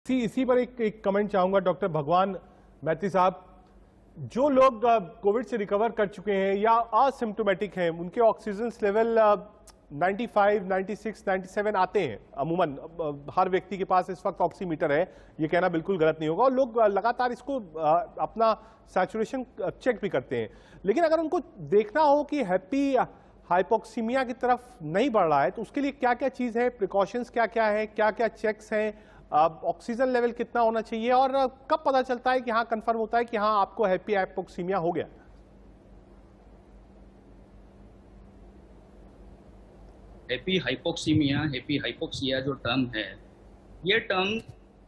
इसी पर एक कमेंट चाहूंगा डॉक्टर भगवान मैत्री साहब। जो लोग कोविड से रिकवर कर चुके हैं या असिम्प्टोमेटिक हैं, उनके ऑक्सीजन लेवल 95, 96, 97 आते हैं अमूमन। हर व्यक्ति के पास इस वक्त ऑक्सीमीटर है, ये कहना बिल्कुल गलत नहीं होगा, और लोग लगातार इसको अपना सैचुरेशन चेक भी करते हैं। लेकिन अगर उनको देखना हो कि हैप्पी हाइपोक्सीमिया की तरफ नहीं बढ़ रहा है, तो उसके लिए क्या क्या चीज़ है, प्रिकॉशंस क्या क्या है, क्या क्या चेक्स हैं, ऑक्सीजन लेवल कितना होना चाहिए, और कब पता चलता है कि हाँ कंफर्म होता है कि हाँ आपको हैप्पी हाइपोक्सीमिया हो गया? हैप्पी हाइपोक्सीमिया, हैप्पी हाइपोक्सिया जो टर्म है, ये term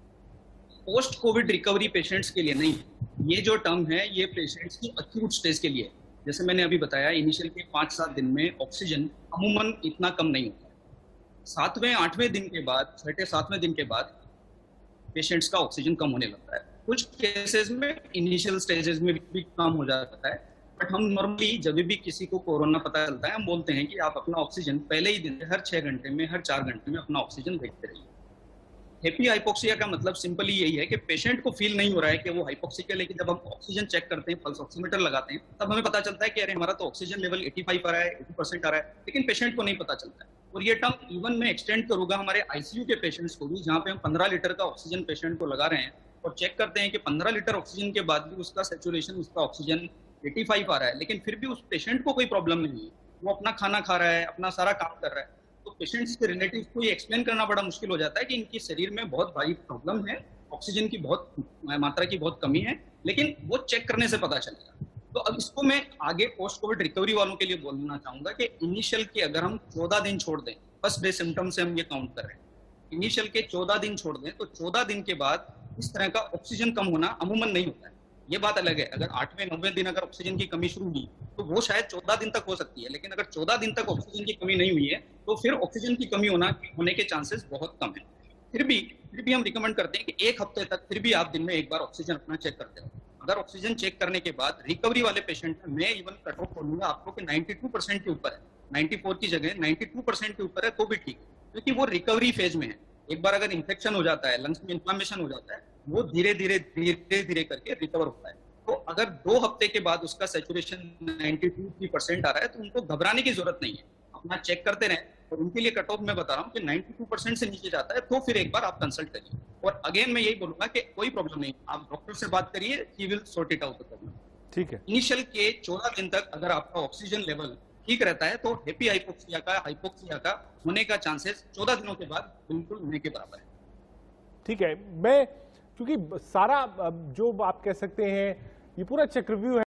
post covid recovery patients के लिए नहीं है। ये जो टर्म है ये पेशेंट्स की अक्यूट स्टेज के लिए है। जैसे मैंने अभी बताया, इनिशियल के 5-7 दिन में ऑक्सीजन अमूमन इतना कम नहीं होता है। 7वें 8वें दिन के बाद, 6ठे 7वें दिन के बाद पेशेंट्स का ऑक्सीजन कम होने लगता है। कुछ केसेस में इनिशियल स्टेजेस में भी कम हो जाता है, बट हम नॉर्मली जब भी किसी को कोरोना पता चलता है, हम बोलते हैं कि आप अपना ऑक्सीजन पहले ही दिन हर 6 घंटे में, हर 4 घंटे में अपना ऑक्सीजन देखते रहिए। हैप्पी हाइपोक्सिया का मतलब सिंपली यही है कि पेशेंट को फील नहीं हो रहा है कि वो हाइपोक्सिक है, लेकिन जब हम ऑक्सीजन चेक करते हैं, पल्स ऑक्सीमीटर लगाते हैं, तब हमें पता चलता है कि अरे हमारा तो ऑक्सीजन लेवल 85 आ रहा है, 80% आ रहा है, लेकिन पेशेंट को नहीं पता चलता है। और ये टर्म इवन मैं एक्सटेंड करूंगा हमारे आईसीयू के पेशेंट्स को भी, जहाँ पे हम 15 लीटर का ऑक्सीजन पेशेंट को लगा रहे हैं और चेक करते हैं कि 15 लीटर ऑक्सीजन के बाद भी उसका सैचुरेशन, उसका ऑक्सीजन 85 आ रहा है, लेकिन फिर भी उस पेशेंट को कोई प्रॉब्लम नहीं है, वो अपना खाना खा रहा है, अपना सारा काम कर रहा है। तो पेशेंट्स के रिलेटिव को ये एक्सप्लेन करना बड़ा मुश्किल हो जाता है कि इनके शरीर में बहुत भारी प्रॉब्लम है, ऑक्सीजन की बहुत मात्रा की बहुत कमी है, लेकिन वो चेक करने से पता चलेगा। तो अब इसको मैं आगे पोस्ट कोविड रिकवरी वालों के लिए बोलना चाहूंगा कि इनिशियल के अगर हम 14 दिन छोड़ दें, फर्स्ट डे सिम्टम से हम ये काउंट कर रहे हैं, इनिशियल के 14 दिन छोड़ दें, तो 14 दिन के बाद इस तरह का ऑक्सीजन कम होना अमूमन नहीं होता है। ये बात अलग है, अगर 8वें 9वें दिन अगर ऑक्सीजन की कमी शुरू हुई तो वो शायद 14 दिन तक हो सकती है, लेकिन अगर 14 दिन तक ऑक्सीजन की कमी नहीं हुई है तो फिर ऑक्सीजन की कमी होने के चांसेस बहुत कम है। फिर भी हम रिकमेंड करते हैं कि 1 हफ्ते तक फिर भी आप दिन में एक बार ऑक्सीजन अपना चेक करते रहो। अगर ऑक्सीजन चेक करने के बाद रिकवरी वाले पेशेंट में मैं इवन कट ऑफ बोलूंगा आपको कि 92% के ऊपर है, 94 की जगह 92% के ऊपर है तो भी ठीक है, क्योंकि वो रिकवरी फेज में है। एक बार अगर इन्फेक्शन हो जाता है, लंग्स में इन्फ्लेमेशन हो जाता है, वो धीरे धीरे करके रिकवर होता है। तो अगर 2 हफ्ते के बाद उसका सैचुरेशन 92% आ रहा है तो उनको घबराने की जरूरत नहीं है, अपना चेक करते रहें। और उनके लिए कट ऑफ मैं बता रहा हूँ कि 92% से नीचे जाता है तो फिर एक बार आप कंसल्ट करिए। और अगेन मैं यही बोलूंगा कि कोई प्रॉब्लम नहीं, आप डॉक्टर से बात करिए, he will sort it out the problem. ठीक है। इनिशियल के 14 दिन तक अगर आपका ऑक्सीजन लेवल ठीक रहता है तो हैप्पी हाइपोक्सिया का होने का चांसेस 14 दिनों के बाद बिल्कुल होने के बराबर है। ठीक है, मैं क्योंकि सारा जो आप कह सकते हैं ये पूरा चक्रव्यूह है।